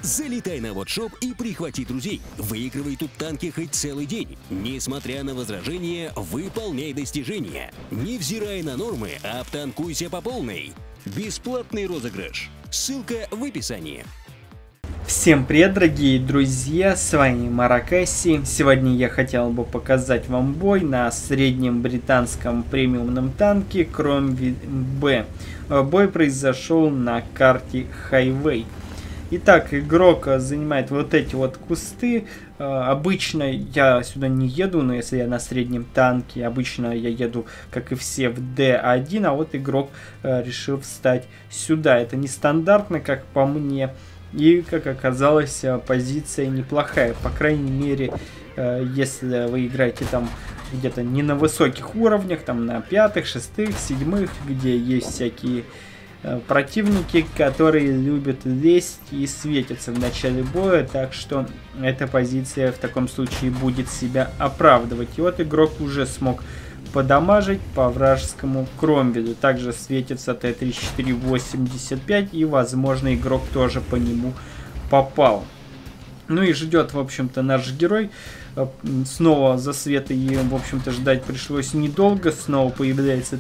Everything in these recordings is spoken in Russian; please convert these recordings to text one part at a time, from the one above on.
Залетай на WOTShop и прихвати друзей. Выигрывай тут танки хоть целый день. Несмотря на возражения, выполняй достижения. Невзирая на нормы, обтанкуйся по полной. Бесплатный розыгрыш. Ссылка в описании. Всем привет, дорогие друзья, с вами Маракаси. Сегодня я хотел бы показать вам бой на среднем британском премиумном танке Кромвель Б. Бой произошел на карте Highway. Итак, игрок занимает вот эти вот кусты. Обычно я сюда не еду, но если я на среднем танке, обычно я еду, как и все, в D1, а вот игрок решил встать сюда. Это нестандартно, как по мне. И, как оказалось, позиция неплохая. По крайней мере, если вы играете там где-то не на высоких уровнях, там на 5-х, 6-х, 7-х, где есть всякие противники, которые любят лезть и светятся в начале боя. Так что эта позиция в таком случае будет себя оправдывать. И вот игрок уже смог подамажить по вражескому Кромвелю. Также светится Т-34-85, и, возможно, игрок тоже по нему попал. Ну и ждет, в общем-то, наш герой. Снова засвета и, в общем-то, ждать пришлось недолго. Снова появляется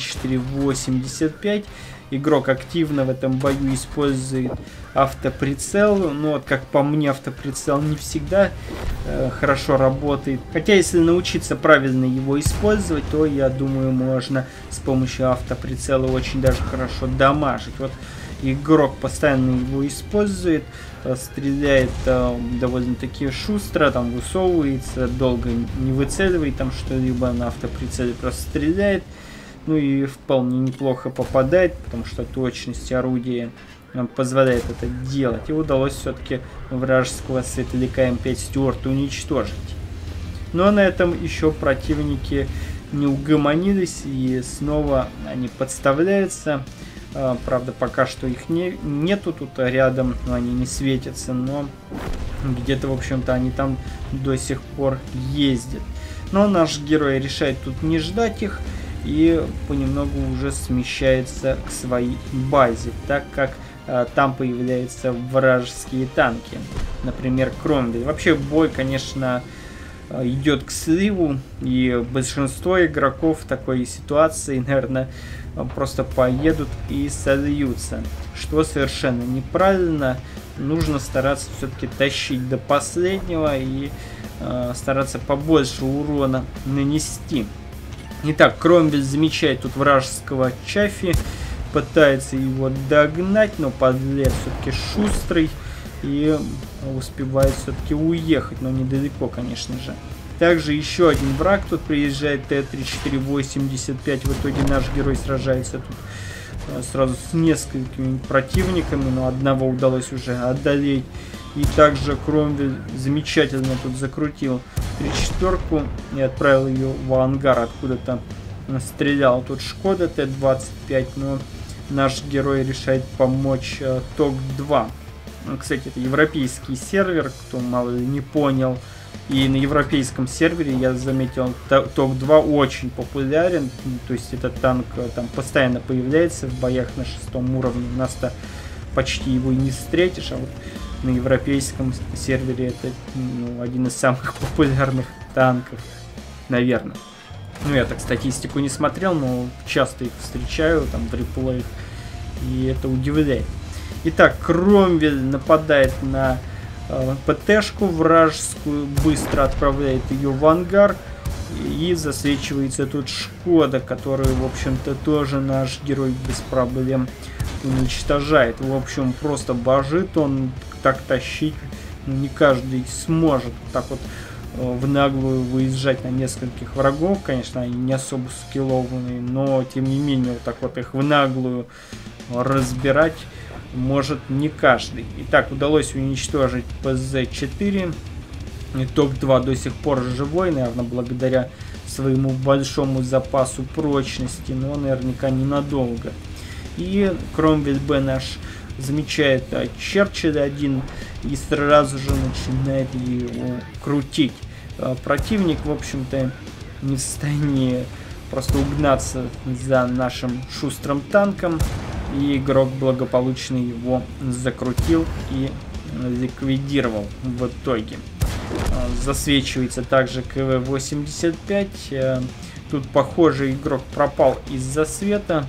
Т-34-85. Игрок активно в этом бою использует автоприцел. Но вот, как по мне, автоприцел не всегда хорошо работает. Хотя, если научиться правильно его использовать, то, я думаю, можно с помощью автоприцела очень даже хорошо дамажить. Вот игрок постоянно его использует, стреляет довольно-таки шустро, там высовывается, долго не выцеливает там что-либо, на автоприцеле просто стреляет. Ну и вполне неплохо попадает, потому что точность орудия позволяет это делать. И удалось все-таки вражеского светляка М5 Стюарта уничтожить. Но на этом еще противники не угомонились, и снова они подставляются. Правда, пока что их нету тут рядом, но они не светятся, но где-то, в общем-то, они там до сих пор ездят. Но наш герой решает тут не ждать их и понемногу уже смещается к своей базе, так как там появляются вражеские танки, например, Кромвель. Вообще бой, конечно, идет к сливу, и большинство игроков в такой ситуации, наверное, просто поедут и сольются, что совершенно неправильно. Нужно стараться все-таки тащить до последнего и стараться побольше урона нанести. Итак, Кромвель замечает тут вражеского Чаффи, пытается его догнать, но подлец все-таки шустрый и успевает все-таки уехать, но недалеко, конечно же. Также еще один враг тут приезжает, Т-34-85. В итоге наш герой сражается тут сразу с несколькими противниками, но одного удалось уже одолеть. И также Кромвель замечательно тут закрутил 3-4 и отправил ее в ангар, откуда-то стрелял тут Шкода Т-25, но наш герой решает помочь ТОК-2. Кстати, это европейский сервер, кто мало ли не понял. И на европейском сервере, я заметил, ТОК-2 очень популярен. То есть этот танк там постоянно появляется в боях на 6-м уровне. У нас-то почти его и не встретишь, а вот на европейском сервере это один из самых популярных танков, наверное. Ну, я так статистику не смотрел, но часто их встречаю там в реплеях, и это удивляет. Итак, Кромвель нападает на ПТ-шку вражескую, быстро отправляет ее в ангар, и засвечивается тут Шкода, которую, в общем-то, тоже наш герой без проблем уничтожает. В общем, просто божит он, так тащить не каждый сможет. Так вот в наглую выезжать на нескольких врагов, конечно, они не особо скиллованные, но тем не менее вот так вот их в наглую разбирать может не каждый. Итак, удалось уничтожить ПЗ-4. ТОК-2 до сих пор живой, наверное, благодаря своему большому запасу прочности, но наверняка ненадолго. И Кромвель Б наш замечает Черчилля один и сразу же начинает его крутить. Противник, в общем-то, не в состоянии просто угнаться за нашим шустрым танком, и игрок благополучно его закрутил и ликвидировал в итоге. Засвечивается также КВ-85. Тут, похоже, игрок пропал из-за света.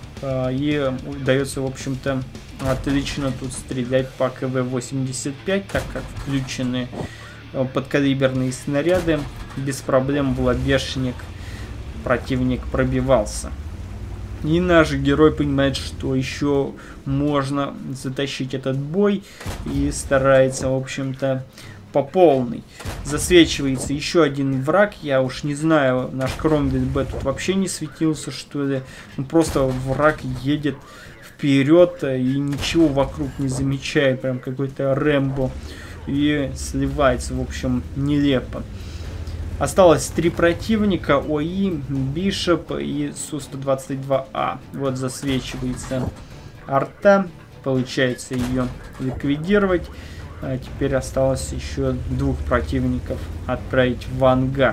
И удается, в общем-то, отлично тут стрелять по КВ-85, так как включены подкалиберные снаряды. Без проблем в лобешник противник пробивался. И наш герой понимает, что еще можно затащить этот бой, и старается, в общем-то, по полной. Засвечивается еще один враг. Я уж не знаю, наш Кромвель Б тут вообще не светился, что ли. Просто враг едет вперед и ничего вокруг не замечает. Прям какой-то Рэмбо. И сливается, в общем, нелепо. Осталось 3 противника: ОИ, Бишоп и Су-122А. Вот засвечивается арта. Получается ее ликвидировать. А теперь осталось еще 2 противников отправить в ангар.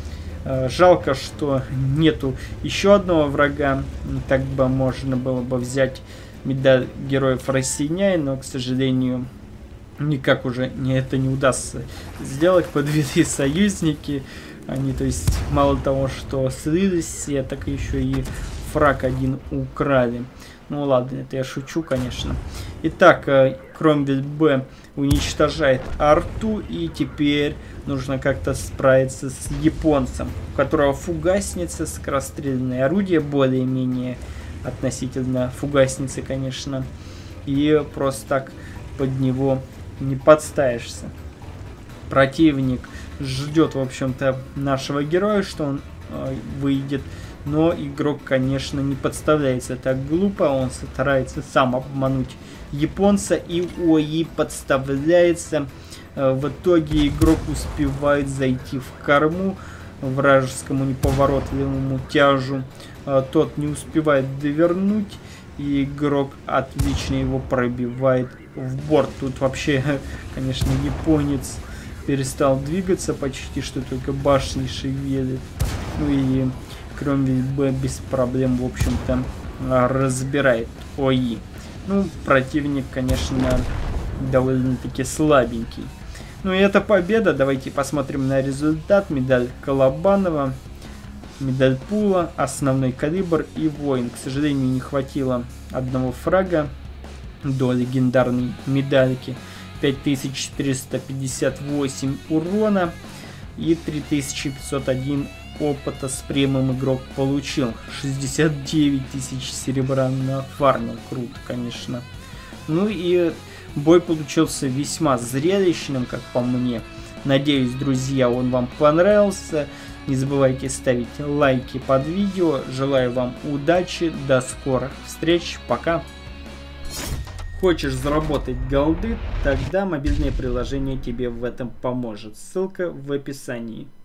Жалко, что нету еще одного врага. Так бы можно было бы взять медаль Героев Россияне, но, к сожалению, никак уже это не удастся сделать. Подвели союзники. Они, то есть, мало того, что слились все, так еще и фраг один украли. Ну ладно, это я шучу, конечно. Итак, Кромвель Б уничтожает арту, и теперь нужно как-то справиться с японцем, у которого фугасница, скорострельное орудие, более-менее относительно фугасницы, конечно. И просто так под него не подставишься. Противник ждет, в общем-то, нашего героя, что он выйдет. Но игрок, конечно, не подставляется так глупо. Он старается сам обмануть японца, и ОИ подставляется. В итоге игрок успевает зайти в корму вражескому неповоротливому тяжу. Тот не успевает довернуть, и игрок отлично его пробивает в борт. Тут вообще, конечно, японец перестал двигаться почти, что только башни шевелит. Ну и Кромвель Б без проблем, в общем-то, разбирает ОИ. Ну, противник, конечно, довольно-таки слабенький. Ну и это победа. Давайте посмотрим на результат. Медаль Колобанова, медаль Пула, основной калибр и воин. К сожалению, не хватило одного фрага до легендарной медальки. 5458 урона и 3501 опыта с премиум игрок получил. 69 тысяч серебра нафармил. Круто, конечно. Ну и бой получился весьма зрелищным, как по мне. Надеюсь, друзья, он вам понравился. Не забывайте ставить лайки под видео. Желаю вам удачи. До скорых встреч. Пока. Хочешь заработать голды? Тогда мобильное приложение тебе в этом поможет. Ссылка в описании.